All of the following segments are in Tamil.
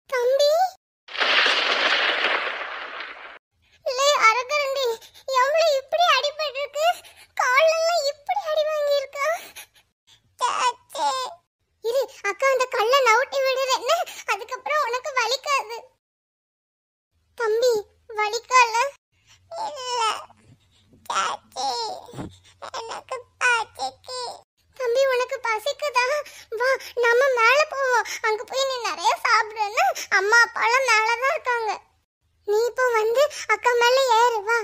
தம்பி லே அரகரண்டி எவ்வளவு இப்படி அடிபட்டிருக்கு, காலெல்லாம் இப்படி அடி வாங்கியிருக்கா. சாச்சே இரு அக்கா அந்த கல்லை நவுட்டி விடுறேன்னு, அதுக்கப்புறம் உனக்கு வலிக்காது. தம்பி வலிக்கால? இல்ல சாச்சே எனக்கு பசிக்கு. தம்பி உனக்கு பசிக்குதா? வா நம்ம மேல போவோம், அங்க போய் நீ நிறைய சாப்பிடுன்னு அம்மா அப்பாலாம் மேலதான் இருக்காங்க. நீ இப்போ வந்து அக்கா மேல ஏறு வா.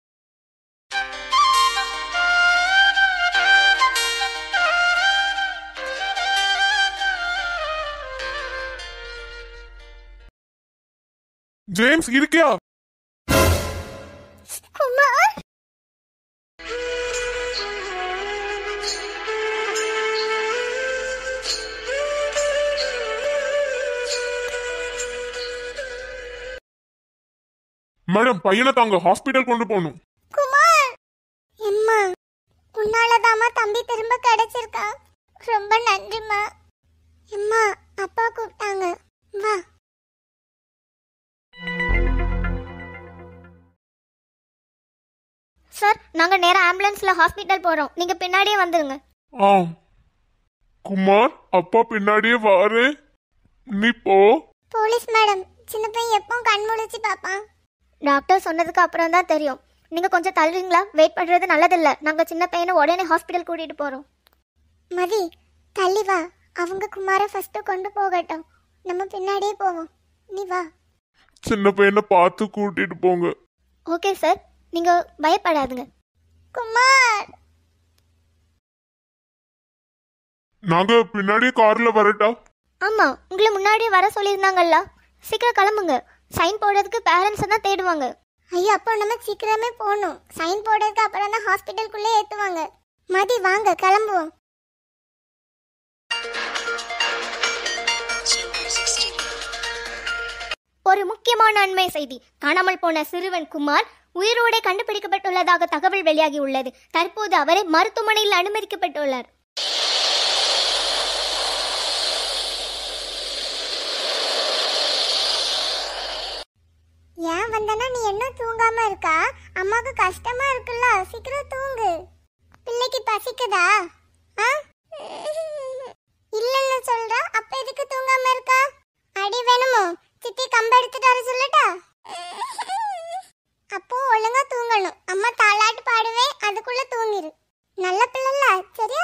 ஜேம்ஸ் இருக்கியா? குமார் மேடம் பையனை தாங்க ஹாஸ்பிட்டல் கொண்டு போகணும். குமார் அம்மா உன்னாலதாம்மா தம்பி திரும்ப கிடைச்சிருக்கா, ரொம்ப நன்றிம்மா. அம்மா அப்பா கூப்பிட்டாங்க வா. சார் நாங்க நேரா ஆம்புலன்ஸ்ல ஹாஸ்பிட்டல் போறோம், நீங்க பின்னாடியே வந்துருங்க. ஆ குமார் அப்பா பின்னாடியே வாரு, நீ போ. போலீஸ் மேடம் சின்ன பையன் எப்போ கண் முழிச்சு பாப்பான்? டாக்டர் சொன்னதுக்கு அப்புறம் தான் தெரியும். நீங்க கொஞ்சம் தள்ளுறீங்களா? வெயிட் பண்றது நல்லதில்ல. நாங்க சின்ன பையனை உடனே ஹாஸ்பிட்டல் கூட்டிட்டு போறோம். மதி தள்ளி வா, அவங்க குமாரை ஃபர்ஸ்ட் கொண்டு போகட்டும், நம்ம பின்னாடியே போவோம். நீ வா. சின்ன பையனை பார்த்து கூட்டிட்டு போங்க. ஓகே சார், நீங்க பயப்படாதுங்க. குமார் நாங்க பின்னாடியே கார்ல வரட்டா? ஆமா, உங்களை முன்னாடியே வர சொல்லியிருந்தாங்கல்ல. சீக்கிரம் கிளம்புங்க, சைன் போடுறதுக்கு பேரண்ட்ஸை தான் தேடுவாங்க. ஐயோ அப்போ நம்ம சீக்கிரமே போகணும், சைன் போடுறதுக்கு அப்புறம் தான் ஹாஸ்பிட்டலுக்குள்ளே ஏற்றுவாங்க. மதி வாங்க கிளம்புவோம். ஒரு முக்கியமான நன்மை செய்தி. காணாமல் போன சிறுவன் குமார் உயிரோடு கண்டுபிடிக்கப்பட்டுள்ளதாக தகவல் வெளியாகி உள்ளது. தற்போது அவரை மருத்துவமனையில் அனுமதிக்கப்பட்டுள்ளார். ஏன் வந்தனா நீ என்ன தூங்காம இருக்கா? அம்மாக்கு கஷ்டமா இருக்குல்ல, சீக்கிரம் தூங்கு. பிள்ளைக்கு பசிக்குதா? இல்லன்னு சொல்ற, அப்ப எதுக்கு தூங்காம இருக்கா? அடி வேணுமோ? சித்தி கம்ப எடுத்துட்டு வர சொல்லட்டா? அப்போ ஒழுங்கா தூங்கணும், அம்மா தாலாட்டு பாடுவேன், அதுக்குள்ள தூங்கிரு. நல்ல பிள்ளைல சரியா?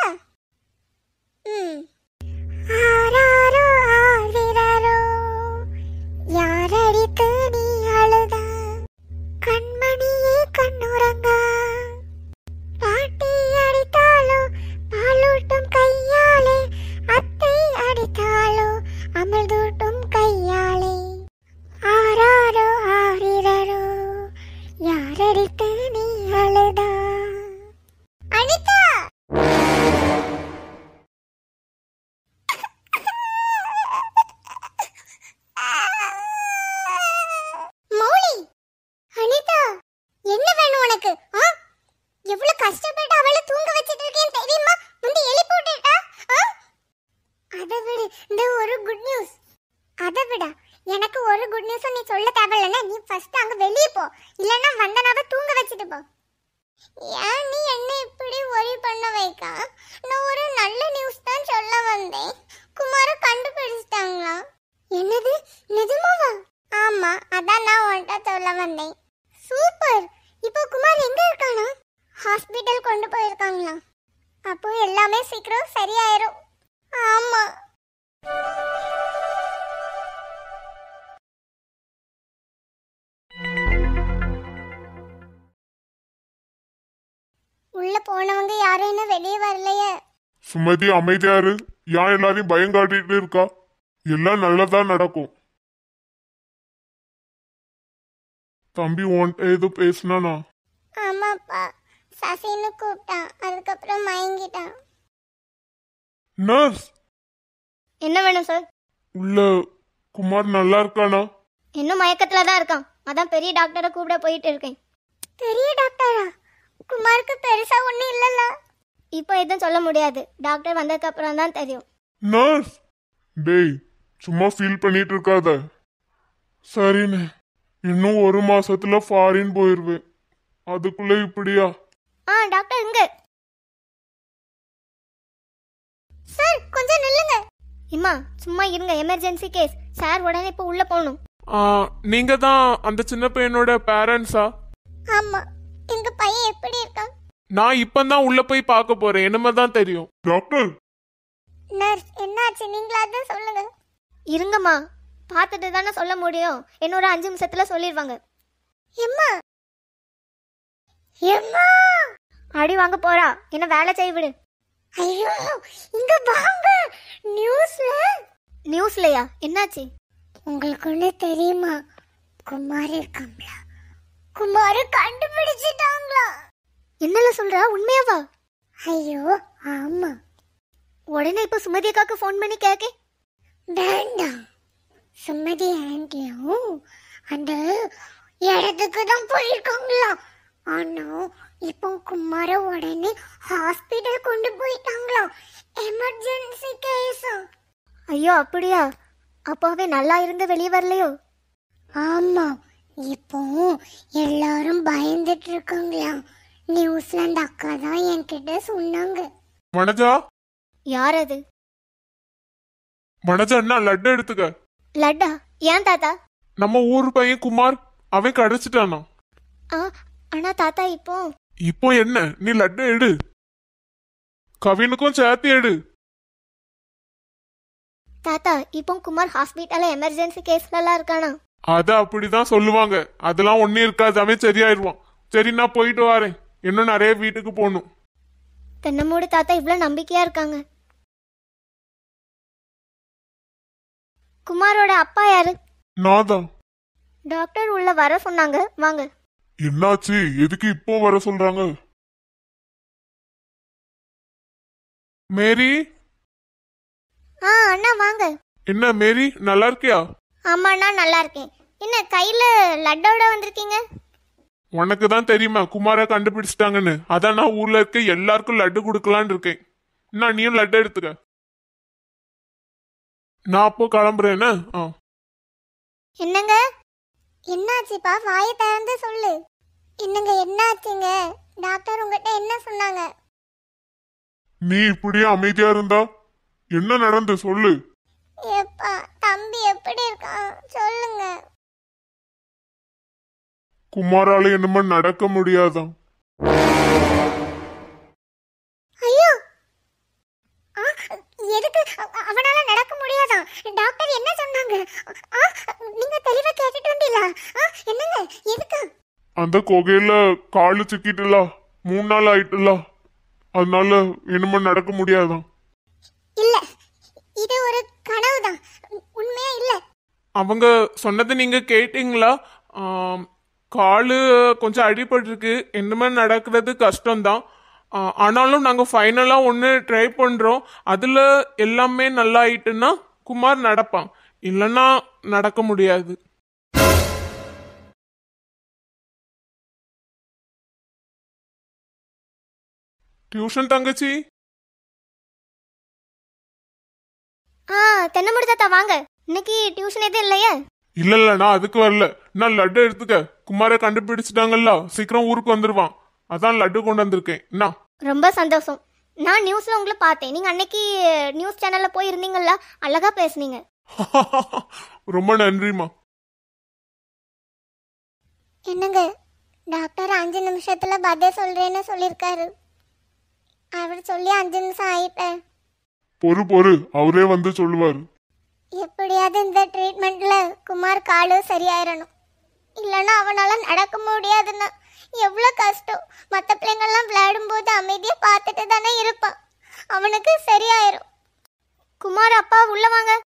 ஆராரோ ஆதிராரோ யாரடித்து நீ அழுதா, கண்மணியே கண்ணுறங்கா, பாட்டி அடித்தாலோ பாலூட்டும் கையாலே, அத்தை அடித்தாலோ அமிழ்தூட்டும் கையாலே, ஆராரோ ஆரிரரோ யாரடித்து நீ அழுதா. அனிதா மௌலி, அனிதா என்ன வேணும் உனக்கு? எவ்வளவு கஷ்டப்பட்டு அவளை தூங்க வச்சிட்டு இருக்கேன் தெரியுமா? வந்து எழுப்பி விட்டுட்டா. அதை விடு, இந்த ஒரு குட் நியூஸ். அதை விட எனக்கு ஒரு குட் நியூஸ் நீ சொல்ல தேவையில்லைன்னா நீ ஃபர்ஸ்ட் அங்க வெளியே போ, இல்லைன்னா வந்தனாவை தூங்க வச்சுட்டு போ. ஏன் நீ என்ன இப்படி ஒரி பண்ண வைக்கா? நான் ஒரு நல்ல நியூஸ் தான் சொல்ல வந்தேன். குமார கண்டுபிடிச்சிட்டாங்களா? என்னது நிஜமாவா? ஆமா, அதான் நான் உன்கிட்ட சொல்ல வந்தேன். சூப்பர். இப்போ குமார் எங்க இருக்கானா? ஹாஸ்பிட்டல் கொண்டு போயிருக்காங்களா? அப்போ எல்லாமே சீக்கிரம் சரியாயிரும். ஆமா. உள்ள போனவங்க யாரும் இன்னும் வெளியே வரலையே. சுமதி அமைதியாரு, ஏன் எல்லாரையும் பயம் காட்டிட்டு இருக்கா? எல்லாம் நல்லதா நடக்கும். தம்பி உன்கிட்ட ஏதோ பேசினானா? ஆமாப்பா, சசின்னு கூப்பிட்டான், அதுக்கப்புறம் மயங்கிட்டான். நர்ஸ் என்ன வேணும் சார்? உள்ள குமார் நல்லா இருக்கானா? இன்னும் மயக்கத்துல தான் இருக்கான், அதான் பெரிய டாக்டரை கூப்பிட போயிட்டு இருக்கேன். பெரிய டாக்டரா? குமாருக்கு பெருசா ஒண்ணும் இல்லல்ல? இப்போ எதுவும் சொல்ல முடியாது, டாக்டர் வந்ததுக்கு அப்புறம் தான் தெரியும். நர்ஸ் டேய் சும்மா ஃபீல் பண்ணிட்டு இருக்காத. சரிண்ணே, இன்னும் 1 மாசத்துல ஃபாரின் போயிருவேன். அதுக்குள்ள இப்படியா? டாக்டர் இங்க. சார் கொஞ்சம் நில்லுங்க. இம்மா சும்மா இருங்க, எமர்ஜென்சி கேஸ். சார் உடனே இப்போ உள்ள போகணும். நீங்க தான் அந்த சின்ன பையனோட பேரண்ட்ஸா? ஆமா, எங்க பையன் எப்படி இருக்கான்? நான் இப்பதான் உள்ள போய் பார்க்க போறேன், என்னமே தான் தெரியும். டாக்டர், நர்ஸ் என்னாச்சு நீங்களாவது சொல்லுங்க. இருங்கம்மா, பார்த்துட்டு தானே சொல்ல முடியும். என்னோட 5 நிமிஷத்துல சொல்லிடுவாங்க. எம்மா எம்மா அடி வாங்க போறா, என்ன வேலை செய்ய விடு. ஐயோ இங்க வாங்க. நியூஸ்லயா? என்னாச்சு? உங்களுக்கு ஒண்ணு தெரியுமா? குமார் இருக்காங்களா, குமார கண்டுபிடிச்சிட்டாங்களா? என்னல சொல்றா, உண்மையாவா? ஐயோ ஆமா. உடனே இப்ப சுமதி அக்காக்கு ஃபோன் பண்ணி கேக்க. வேண்டாம், சுமதி ஆண்டியும் அந்த இடத்துக்கு தான் போயிருக்காங்களா. ஆனா இப்போ குமார உடனே ஹாஸ்பிடல் கொண்டு போயிட்டாங்களா. Emergency case. ஐயோ அப்படியா? அப்பாவே நல்லா இருந்து வெளியே வரலையோ? ஆமா, இப்போ எல்லாரும் பயந்துட்டு இருக்காங்களா. நியூஸ்ல அந்த அக்கா தான் என்கிட்ட சொன்னாங்க. வனஜா, யார் அது? வனஜா என்ன லட்டு எடுத்துக்க. லட்டா? ஏன் தாத்தா? நம்ம ஊர் பையன் குமார், அவன் கிடைச்சிட்டானா? ஆனா தாத்தா இப்போ என்ன, நீ லட்டு எடு, கவினுக்கும் சேர்த்து எடு. தாத்தா இப்போ குமார் ஹாஸ்பிட்டல்ல எமர்ஜென்சி கேஸ்லாம் இருக்கானா? அத அப்படிதான் சொல்லுவாங்க, அதெல்லாம் ஒன்னும் இருக்காது, அவன் சரியாயிருவான். சரி நான் போயிட்டு வரேன், இன்னும் நிறைய வீட்டுக்கு போகணும். தென்னமோடு தாத்தா இவ்வளவு நம்பிக்கையா இருக்காங்க. குமாரோட அப்பா யாரு? நான் தான். டாக்டர் உள்ள வர சொன்னாங்க, வாங்க. என்னாச்சு? எதுக்கு இப்போ வர சொல்றாங்க? மேரி. அண்ணா வாங்க. என்ன மேரி, நல்லா இருக்கியா? ஆமா அண்ணா நல்லா இருக்கேன். என்ன கையில லட்டோட வந்திருக்கீங்க? உனக்கு தான் தெரியுமா குமார கண்டுபிடிச்சிட்டாங்கன்னு, அதான் நான் ஊர்ல இருக்க எல்லாருக்கும் லட்டு கொடுக்கலான்னு இருக்கேன். நான் நீயும் லட்டு எடுத்துக்க. நான் அப்போ கிளம்புறேன்னு. என்னங்க? என்னாச்சுப்பா, வாயை திறந்து சொல்லு. என்னங்க என்னாச்சுங்க? டாக்டர் உங்ககிட்ட என்ன சொன்னாங்க? நீ இப்படியே அமைதியா இருந்தா என்ன நடந்து சொல்லு. எப்பா தம்பி எப்படி இருக்கான் சொல்லுங்க. குமாரால என்னமா நடக்க முடியாதான். ஐயோ, எதுக்கு அவனால நடக்க முடியாதான்? டாக்டர் என்ன சொன்னாங்க? நீங்க தெளிவா கேட்டுட்டு வந்தீங்களா? என்னங்க எதுக்கு? அந்த குகையில காலு சிக்கிட்டுல 3 நாள் ஆயிட்டுல, அதனால என்னமா நடக்க முடியாதான். இல்ல, இது ஒரு கனவுதான், உண்மையா இல்ல. அவங்க சொன்னதை நீங்க கேட்டீங்களா? காலு கொஞ்சம் அடிபட்டிருக்கு, என்னமே நடக்கிறது கஷ்டம்தான். ஆனாலும் நாங்க ஃபைனலா ஒன்று ட்ரை பண்றோம். அதுல எல்லாமே நல்லா ஆயிட்டுன்னா குமார் நடப்பான், இல்லைன்னா நடக்க முடியாது. டியூஷன் தங்கச்சி. தென்னமுடி தாத்தா வாங்க. இன்னைக்கு டியூஷன் எதுவும் இல்லையா? இல்ல நான் அதுக்கு வரல. நான் லட்டு எடுத்துக்க, குமார கண்டுபிடிச்சிட்டாங்கல்ல, சீக்கிரம் ஊருக்கு வந்துருவான், அதான் லட்டு கொண்டு வந்திருக்கேன். என்ன? ரொம்ப சந்தோஷம். நான் நியூஸ்ல உங்களை பார்த்தேன். நீங்க அன்னைக்கு நியூஸ் சேனல்ல போய் இருந்தீங்கல்ல, அழகா பேசுனீங்க. ரொம்ப நன்றிமா. என்னங்க, டாக்டர் 5 நிமிஷத்துல பதில் சொல்றேன்னு சொல்லிருக்காரு. அவர் சொல்லி 5 நிமிஷம் ஆயிட்டேன். பொறு அவரே வந்து சொல்லுவாரு. எப்படியாவது இந்த ட்ரீட்மெண்ட்ல குமார் காலு சரியாயிரணும், இல்லைன்னா அவனால நடக்க முடியாதுன்னா எவ்வளவு கஷ்டம். மற்ற பிள்ளைங்கள்லாம் விளையாடும் போது அமைதியா பார்த்துட்டு தானே இருப்பான், அவனுக்கு சரியாயிரும். குமார் அப்பா உள்ள வாங்க.